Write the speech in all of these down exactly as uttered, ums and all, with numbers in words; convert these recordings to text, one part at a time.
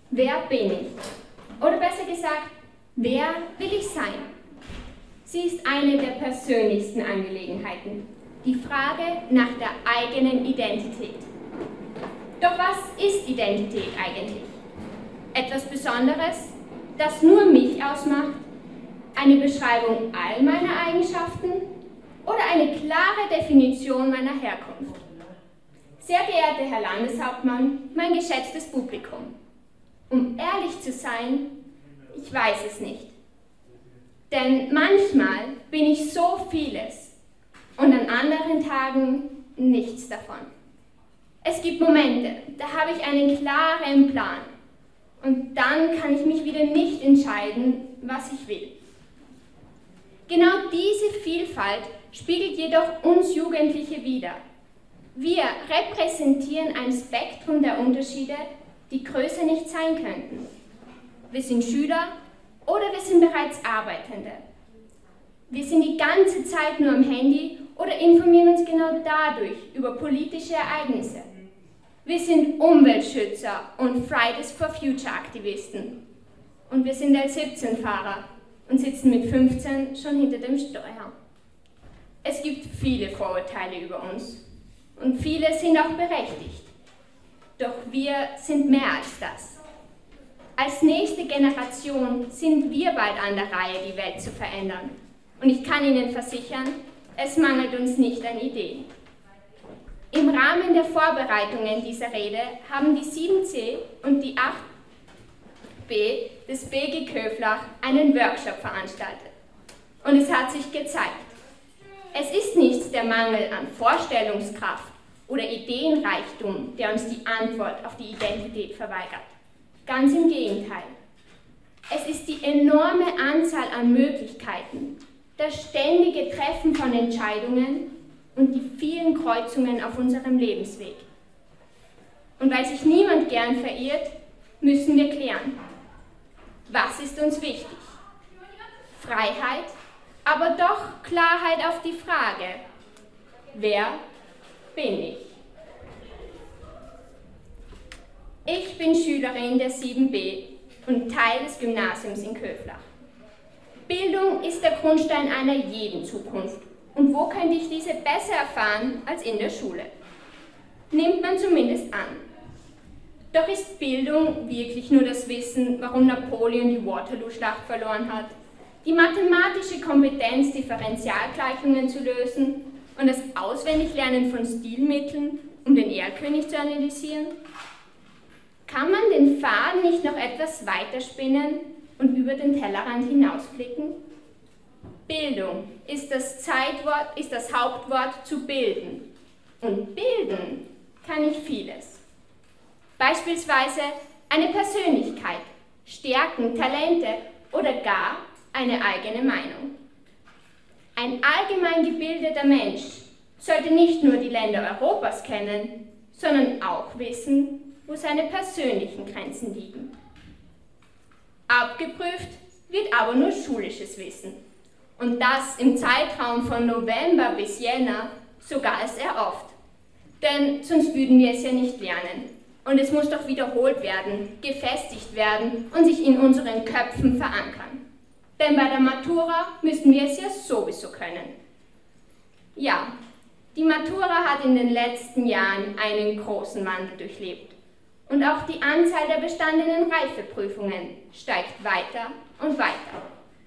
Wer bin ich? Oder besser gesagt, wer will ich sein? Sie ist eine der persönlichsten Angelegenheiten, die Frage nach der eigenen Identität. Doch was ist Identität eigentlich? Etwas Besonderes, das nur mich ausmacht? Eine Beschreibung all meiner Eigenschaften? Oder eine klare Definition meiner Herkunft? Sehr geehrter Herr Landeshauptmann, mein geschätztes Publikum, um ehrlich zu sein, ich weiß es nicht. Denn manchmal bin ich so vieles und an anderen Tagen nichts davon. Es gibt Momente, da habe ich einen klaren Plan und dann kann ich mich wieder nicht entscheiden, was ich will. Genau diese Vielfalt spiegelt jedoch uns Jugendliche wider. Wir repräsentieren ein Spektrum der Unterschiede, die größer nicht sein könnten. Wir sind Schüler oder wir sind bereits Arbeitende. Wir sind die ganze Zeit nur am Handy oder informieren uns genau dadurch über politische Ereignisse. Wir sind Umweltschützer und Fridays for Future Aktivisten. Und wir sind L siebzehn-Fahrer und sitzen mit fünfzehn schon hinter dem Steuer. Es gibt viele Vorurteile über uns und viele sind auch berechtigt. Doch wir sind mehr als das. Als nächste Generation sind wir bald an der Reihe, die Welt zu verändern. Und ich kann Ihnen versichern, es mangelt uns nicht an Ideen. Im Rahmen der Vorbereitungen dieser Rede haben die sieben C und die acht B des B G Köflach einen Workshop veranstaltet. Und es hat sich gezeigt, es ist nicht der Mangel an Vorstellungskraft oder Ideenreichtum, der uns die Antwort auf die Identität verweigert. Ganz im Gegenteil. Es ist die enorme Anzahl an Möglichkeiten, das ständige Treffen von Entscheidungen und die vielen Kreuzungen auf unserem Lebensweg. Und weil sich niemand gern verirrt, müssen wir klären, was ist uns wichtig? Freiheit, aber doch Klarheit auf die Frage, wer bin ich? Ich bin Schülerin der sieben B und Teil des Gymnasiums in Köflach. Bildung ist der Grundstein einer jeden Zukunft. Und wo könnte ich diese besser erfahren als in der Schule? Nimmt man zumindest an. Doch ist Bildung wirklich nur das Wissen, warum Napoleon die Waterloo-Schlacht verloren hat? Die mathematische Kompetenz, Differentialgleichungen zu lösen und das Auswendiglernen von Stilmitteln, um den Erlkönig zu analysieren? Kann man den Faden nicht noch etwas weiterspinnen und über den Tellerrand hinausblicken? Bildung ist das Zeitwort, ist das Hauptwort zu bilden. Und bilden kann ich vieles. Beispielsweise eine Persönlichkeit, Stärken, Talente oder gar eine eigene Meinung. Ein allgemein gebildeter Mensch sollte nicht nur die Länder Europas kennen, sondern auch wissen, wo seine persönlichen Grenzen liegen. Abgeprüft wird aber nur schulisches Wissen. Und das im Zeitraum von November bis Jänner sogar sehr oft. Denn sonst würden wir es ja nicht lernen. Und es muss doch wiederholt werden, gefestigt werden und sich in unseren Köpfen verankern. Denn bei der Matura müssen wir es ja sowieso können. Ja, die Matura hat in den letzten Jahren einen großen Wandel durchlebt. Und auch die Anzahl der bestandenen Reifeprüfungen steigt weiter und weiter.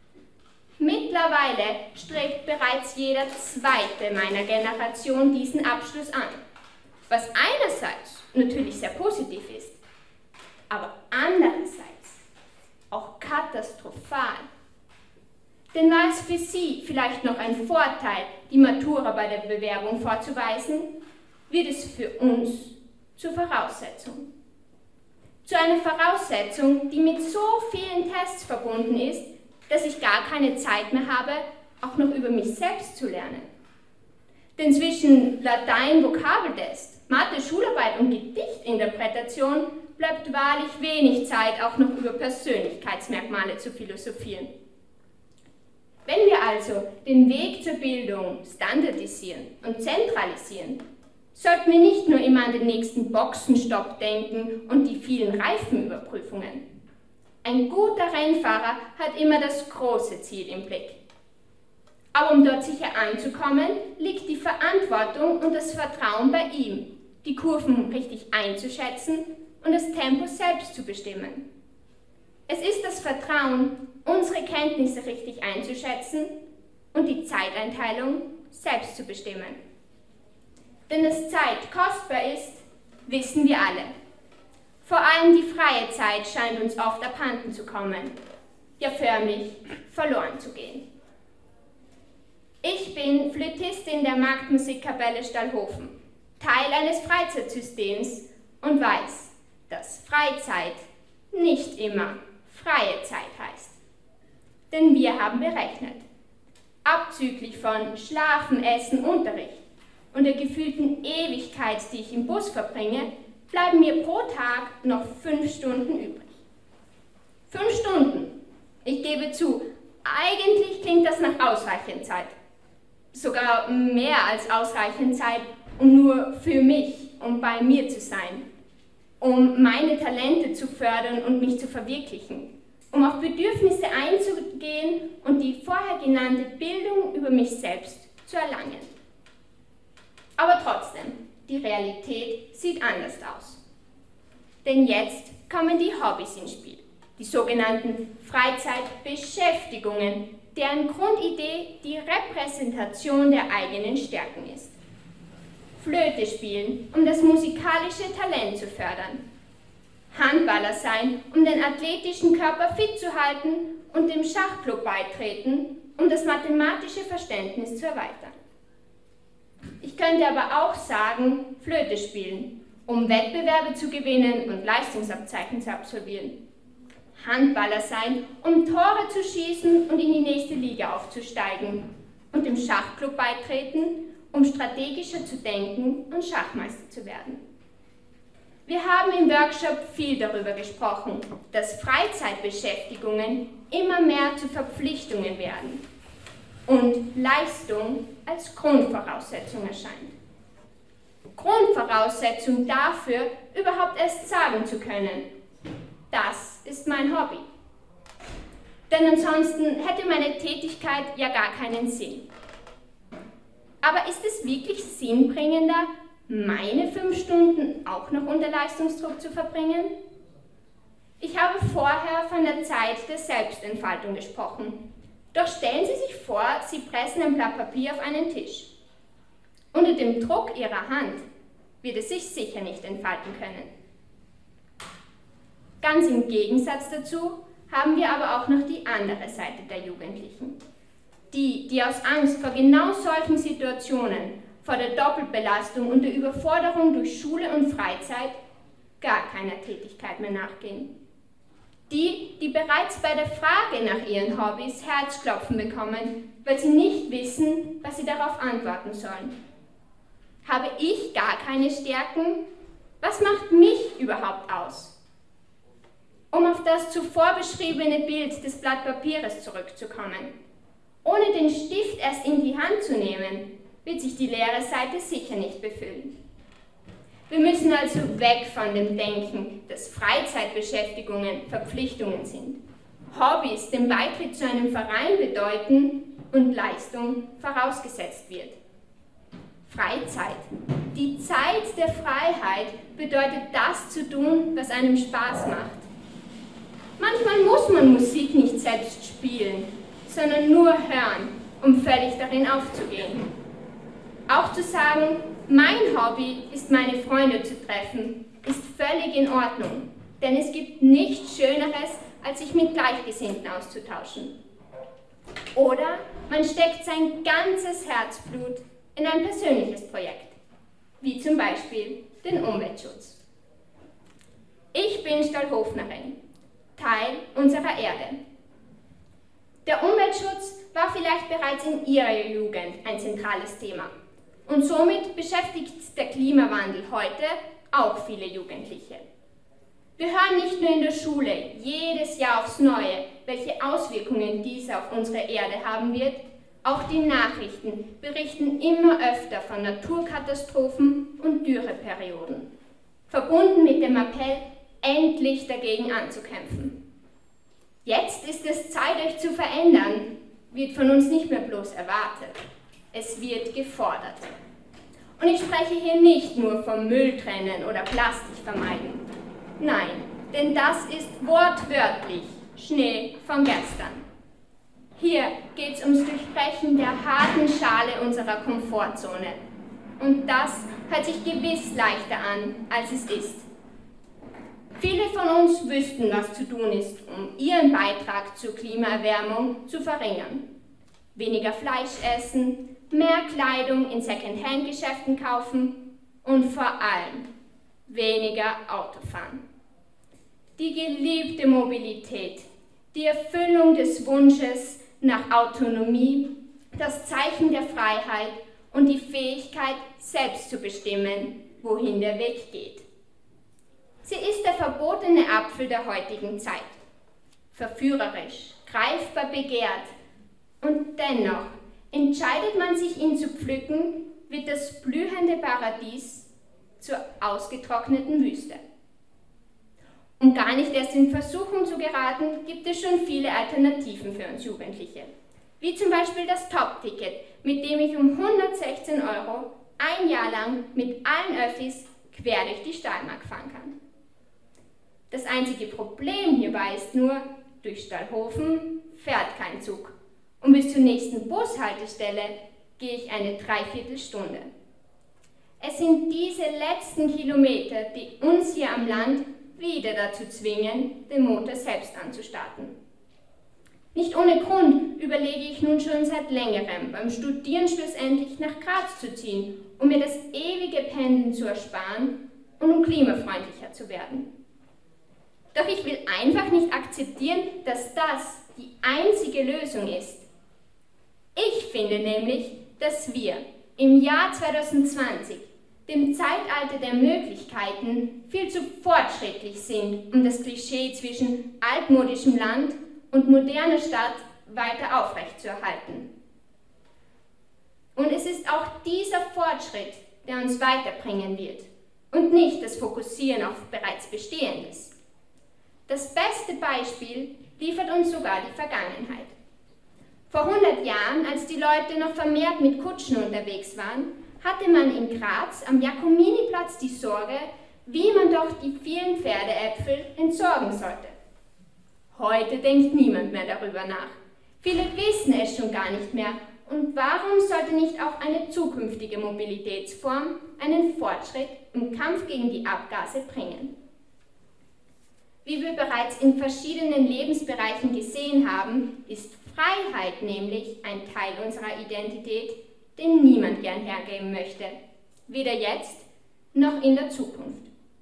Mittlerweile strebt bereits jeder Zweite meiner Generation diesen Abschluss an, was einerseits natürlich sehr positiv ist, aber andererseits auch katastrophal. Denn war es für Sie vielleicht noch ein Vorteil, die Matura bei der Bewerbung vorzuweisen, wird es für uns zur Voraussetzung. Zu einer Voraussetzung, die mit so vielen Tests verbunden ist, dass ich gar keine Zeit mehr habe, auch noch über mich selbst zu lernen. Denn zwischen Latein, Vokabeltest, Mathe, Schularbeit und Gedichtinterpretation bleibt wahrlich wenig Zeit, auch noch über Persönlichkeitsmerkmale zu philosophieren. Wenn wir also den Weg zur Bildung standardisieren und zentralisieren, sollten wir nicht nur immer an den nächsten Boxenstopp denken und die vielen Reifenüberprüfungen. ein guter Rennfahrer hat immer das große Ziel im Blick. Aber um dort sicher anzukommen, liegt die Verantwortung und das Vertrauen bei ihm, die Kurven richtig einzuschätzen und das Tempo selbst zu bestimmen. Es ist das Vertrauen, unsere Kenntnisse richtig einzuschätzen und die Zeiteinteilung selbst zu bestimmen. Denn dass Zeit kostbar ist, wissen wir alle. Vor allem die freie Zeit scheint uns oft abhanden zu kommen, ja förmlich verloren zu gehen. Ich bin Flötistin der Marktmusikkapelle Stallhofen, Teil eines Freizeitsystems und weiß, dass Freizeit nicht immer freie Zeit heißt. Denn wir haben berechnet, abzüglich von Schlafen, Essen, Unterricht und der gefühlten Ewigkeit, die ich im Bus verbringe, bleiben mir pro Tag noch fünf Stunden übrig. Fünf Stunden. Ich gebe zu, eigentlich klingt das nach ausreichend Zeit. Sogar mehr als ausreichend Zeit, um nur für mich und bei mir zu sein, um meine Talente zu fördern und mich zu verwirklichen, um auf Bedürfnisse einzugehen und die vorher genannte Bildung über mich selbst zu erlangen. Aber trotzdem, die Realität sieht anders aus. Denn jetzt kommen die Hobbys ins Spiel, die sogenannten Freizeitbeschäftigungen, deren Grundidee die Repräsentation der eigenen Stärken ist. Flöte spielen, um das musikalische Talent zu fördern. Handballer sein, um den athletischen Körper fit zu halten und dem Schachclub beitreten, um das mathematische Verständnis zu erweitern. Ich könnte aber auch sagen, Flöte spielen, um Wettbewerbe zu gewinnen und Leistungsabzeichen zu absolvieren. Handballer sein, um Tore zu schießen und in die nächste Liga aufzusteigen. Und dem Schachclub beitreten, um strategischer zu denken und Schachmeister zu werden. Wir haben im Workshop viel darüber gesprochen, dass Freizeitbeschäftigungen immer mehr zu Verpflichtungen werden und Leistung als Grundvoraussetzung erscheint. Grundvoraussetzung dafür, überhaupt erst sagen zu können, das ist mein Hobby. Denn ansonsten hätte meine Tätigkeit ja gar keinen Sinn. Aber ist es wirklich sinnbringender, meine fünf Stunden auch noch unter Leistungsdruck zu verbringen? Ich habe vorher von der Zeit der Selbstentfaltung gesprochen. Doch stellen Sie sich vor, Sie pressen ein Blatt Papier auf einen Tisch. Unter dem Druck Ihrer Hand wird es sich sicher nicht entfalten können. Ganz im Gegensatz dazu haben wir aber auch noch die andere Seite der Jugendlichen. Die, die aus Angst vor genau solchen Situationen, vor der Doppelbelastung und der Überforderung durch Schule und Freizeit gar keiner Tätigkeit mehr nachgehen. Die, die bereits bei der Frage nach ihren Hobbys Herzklopfen bekommen, weil sie nicht wissen, was sie darauf antworten sollen. Habe ich gar keine Stärken? Was macht mich überhaupt aus? Um auf das zuvor beschriebene Bild des Blatt Papieres zurückzukommen. Ohne den Stift erst in die Hand zu nehmen, wird sich die leere Seite sicher nicht befüllen. Wir müssen also weg von dem Denken, dass Freizeitbeschäftigungen Verpflichtungen sind, Hobbys den Beitritt zu einem Verein bedeuten und Leistung vorausgesetzt wird. Freizeit, die Zeit der Freiheit, bedeutet das zu tun, was einem Spaß macht. Manchmal muss man Musik nicht selbst spielen, sondern nur hören, um völlig darin aufzugehen. Auch zu sagen, mein Hobby ist, meine Freunde zu treffen, ist völlig in Ordnung, denn es gibt nichts Schöneres, als sich mit Gleichgesinnten auszutauschen. Oder man steckt sein ganzes Herzblut in ein persönliches Projekt, wie zum Beispiel den Umweltschutz. Ich bin Stallhofnerin, Teil unserer Erde. Der Umweltschutz war vielleicht bereits in Ihrer Jugend ein zentrales Thema. Und somit beschäftigt der Klimawandel heute auch viele Jugendliche. Wir hören nicht nur in der Schule jedes Jahr aufs Neue, welche Auswirkungen dies auf unsere Erde haben wird, auch die Nachrichten berichten immer öfter von Naturkatastrophen und Dürreperioden, verbunden mit dem Appell, endlich dagegen anzukämpfen. Jetzt ist es Zeit, euch zu verändern, wird von uns nicht mehr bloß erwartet. Es wird gefordert. Und ich spreche hier nicht nur vom Müll trennen oder Plastik vermeiden. Nein, denn das ist wortwörtlich Schnee von gestern. Hier geht es ums Durchbrechen der harten Schale unserer Komfortzone. Und das hört sich gewiss leichter an, als es ist. Viele von uns wüssten, was zu tun ist, um ihren Beitrag zur Klimaerwärmung zu verringern. Weniger Fleisch essen, mehr Kleidung in Second-Hand-Geschäften kaufen und vor allem weniger Auto fahren. Die geliebte Mobilität, die Erfüllung des Wunsches nach Autonomie, das Zeichen der Freiheit und die Fähigkeit, selbst zu bestimmen, wohin der Weg geht. Sie ist der verbotene Apfel der heutigen Zeit. Verführerisch, greifbar begehrt und dennoch entscheidet man sich, ihn zu pflücken, wird das blühende Paradies zur ausgetrockneten Wüste. Um gar nicht erst in Versuchung zu geraten, gibt es schon viele Alternativen für uns Jugendliche. Wie zum Beispiel das Top-Ticket, mit dem ich um hundertsechzehn Euro ein Jahr lang mit allen Öffis quer durch die Steiermark fahren kann. Das einzige Problem hierbei ist nur, durch Stallhofen fährt kein Zug. Und bis zur nächsten Bushaltestelle gehe ich eine Dreiviertelstunde. Es sind diese letzten Kilometer, die uns hier am Land wieder dazu zwingen, den Motor selbst anzustarten. Nicht ohne Grund überlege ich nun schon seit längerem, beim Studieren schlussendlich nach Graz zu ziehen, um mir das ewige Pendeln zu ersparen und um klimafreundlicher zu werden. Doch ich will einfach nicht akzeptieren, dass das die einzige Lösung ist. Ich finde nämlich, dass wir im Jahr zweitausendzwanzig, dem Zeitalter der Möglichkeiten, viel zu fortschrittlich sind, um das Klischee zwischen altmodischem Land und moderner Stadt weiter aufrechtzuerhalten. Und es ist auch dieser Fortschritt, der uns weiterbringen wird und nicht das Fokussieren auf bereits Bestehendes. Das beste Beispiel liefert uns sogar die Vergangenheit. Vor hundert Jahren, als die Leute noch vermehrt mit Kutschen unterwegs waren, hatte man in Graz am Jakominiplatz die Sorge, wie man doch die vielen Pferdeäpfel entsorgen sollte. Heute denkt niemand mehr darüber nach. Viele wissen es schon gar nicht mehr. Und warum sollte nicht auch eine zukünftige Mobilitätsform einen Fortschritt im Kampf gegen die Abgase bringen? Wie wir bereits in verschiedenen Lebensbereichen gesehen haben, ist Freiheit nämlich ein Teil unserer Identität, den niemand gern hergeben möchte, weder jetzt noch in der Zukunft.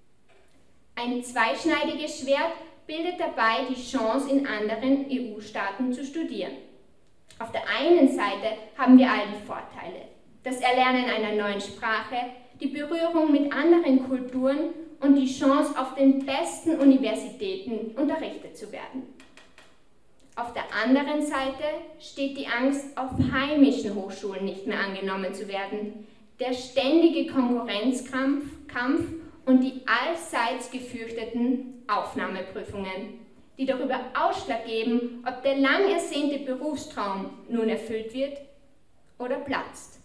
Ein zweischneidiges Schwert bildet dabei die Chance, in anderen E U-Staaten zu studieren. Auf der einen Seite haben wir all die Vorteile, das Erlernen einer neuen Sprache, die Berührung mit anderen Kulturen und die Chance, auf den besten Universitäten unterrichtet zu werden. Auf der anderen Seite steht die Angst, auf heimischen Hochschulen nicht mehr angenommen zu werden, der ständige Konkurrenzkampf Kampf und die allseits gefürchteten Aufnahmeprüfungen, die darüber Ausschlag geben, ob der lang ersehnte Berufstraum nun erfüllt wird oder platzt.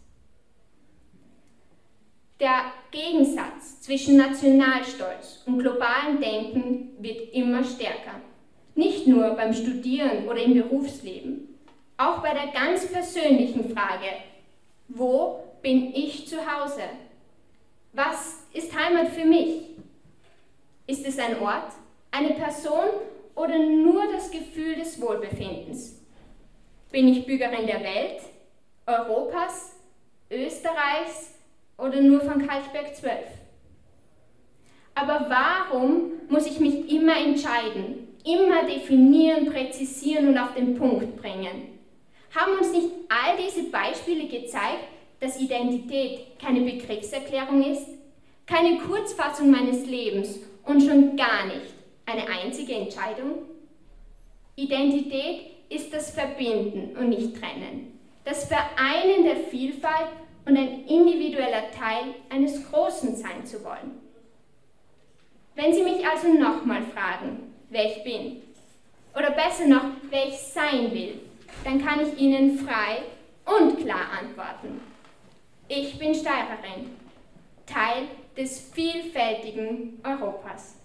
Der Gegensatz zwischen Nationalstolz und globalem Denken wird immer stärker. Nicht nur beim Studieren oder im Berufsleben, auch bei der ganz persönlichen Frage, wo bin ich zu Hause? Was ist Heimat für mich? Ist es ein Ort, eine Person oder nur das Gefühl des Wohlbefindens? Bin ich Bürgerin der Welt, Europas, Österreichs oder nur von Kaltberg zwölf? Aber warum muss ich mich immer entscheiden? Immer definieren, präzisieren und auf den Punkt bringen? Haben uns nicht all diese Beispiele gezeigt, dass Identität keine Begriffserklärung ist, keine Kurzfassung meines Lebens und schon gar nicht eine einzige Entscheidung? Identität ist das Verbinden und nicht Trennen, das Vereinen der Vielfalt und ein individueller Teil eines Großen sein zu wollen. Wenn Sie mich also nochmal fragen, wer ich bin, oder besser noch, wer ich sein will, dann kann ich Ihnen frei und klar antworten. Ich bin Steirerin, Teil des vielfältigen Europas.